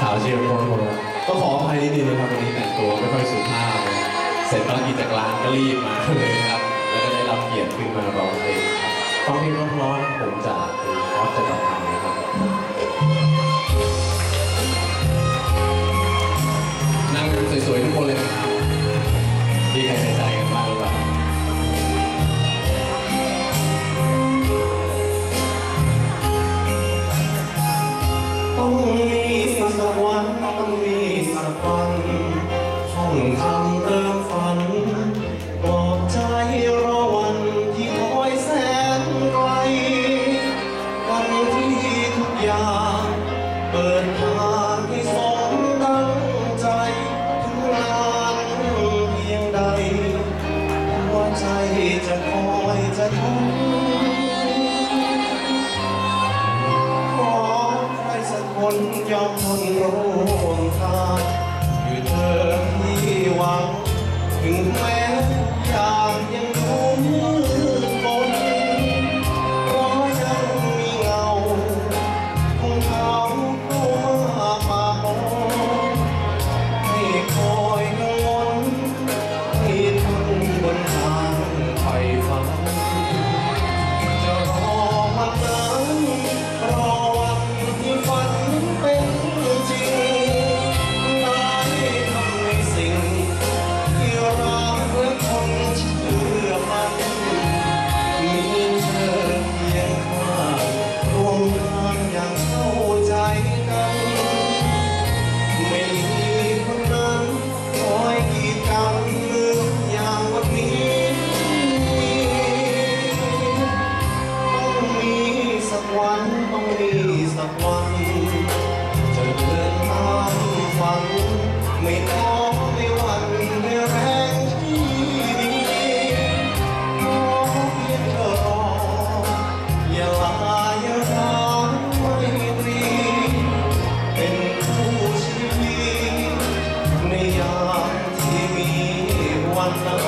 าวเชียร์โคนก็ขออภัยนิดนึงนะครับวันนี้แต่งตัวไม่ค่อยสุภาพเลยเสร็จภารกิจจากร้านก็รีบมาเลยครับแล้วก็ได้รับเกียรติขึ้นมาร้องเพลงครับฟังเพลงร้อนๆผมจากคุณออสจักรพันธ์นะครับนั่งสวยๆทุกคนเลยนะครับดีใครใจกันบ้างหรือเปล่าต้องมีสักวันต้องมีสักวันท่องคำเติมฝันปลอบใจรอวันที่คอยแสนไกลวันที่ทุกอย่างเปิดทางให้สมดังใจถึงนานเพียงใดหัวใจจะคอยจะทนคนยอมทนร่วมทางอยู่เธอที่หวังถึงแม้ทุกอย่างยังดูมืดมนเพราะยังมีเงาของเขาเข้ามาปะปนให้คอยกังวลให้ทนบนทางไฟฝันจะรอวันนั้นรอวันที่ฝันเป็นจริงได้ทำในสิ่งที่รักและคนเชื่อมันมีเธอเพียงข้างร่วมทางอย่างเข้าใจกันไม่มีคนนั้นคอยกีดกันเหมือนอย่างวันนี้ต้องมีสักวันต้องมีสักวันจะเดินตามฝันไม่ท้อไม่หวั่นไม่แรงที่มีขอเพียงเธอรออย่าลาอย่าร้างไม่ตรีเป็นคู่ชีวิตในยามที่มีวันนั้น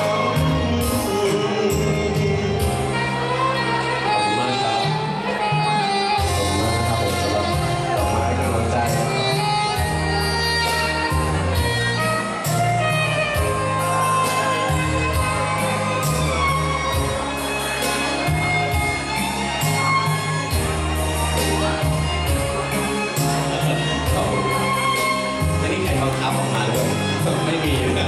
ออกมาเลยไม่มีนะ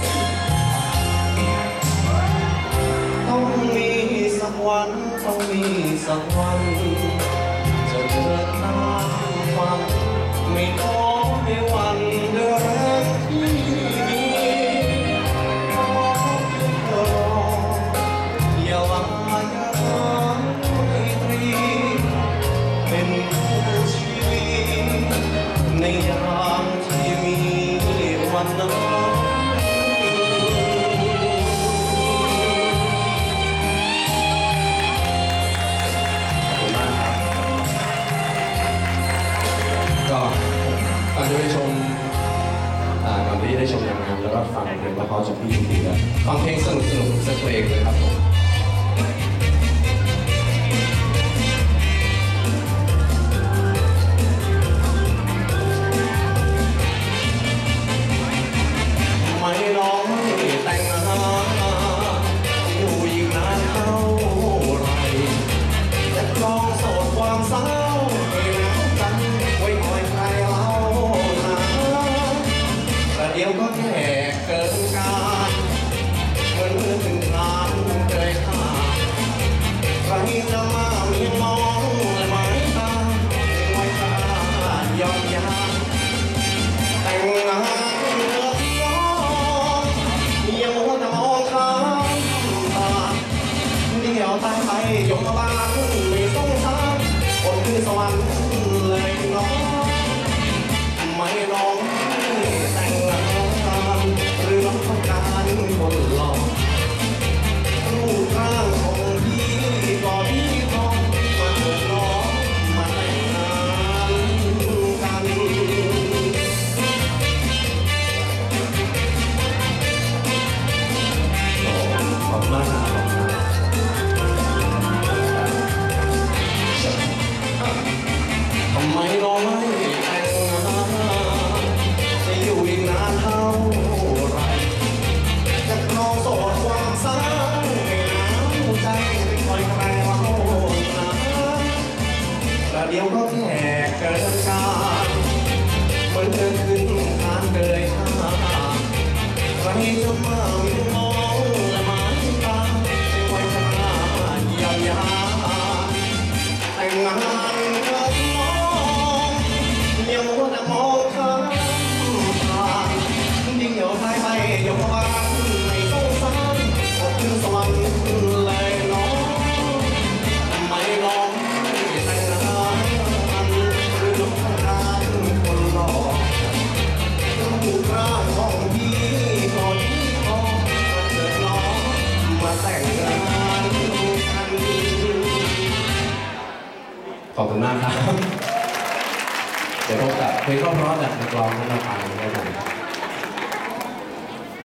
ต้องมีสักวันต้องมีสักวันจะเดินตามฝันไม่ท้อไม่หวั่นด้วยแรงที่มีขอเพียงเธอรออย่าลาอย่าร้างไม่ตรีเป็นคู่ชีวิตในยามที่มีวันนั้นก็ก่อนจะไปชมก่อนที่ได้ชมนางงามแล้วก็ฟังเพลงเพราะๆจากพี่ชุติแล้วฟังเพลงสนุกสักเพลงเลยครับผมไม่ร้องแต่งงานอยู่อีกนานเท่าไรจะครองโสดความเศร้าให้แล้วกันไว้คอยใครเล่านะแต่เดี๋ยวก็แค่เกินการเหมือนถึงงานเกยขาดคุณมากครับ เดี๋ยวพบกับเพลงก็เพราะจากนักร้องท่านต่อไปนะครับ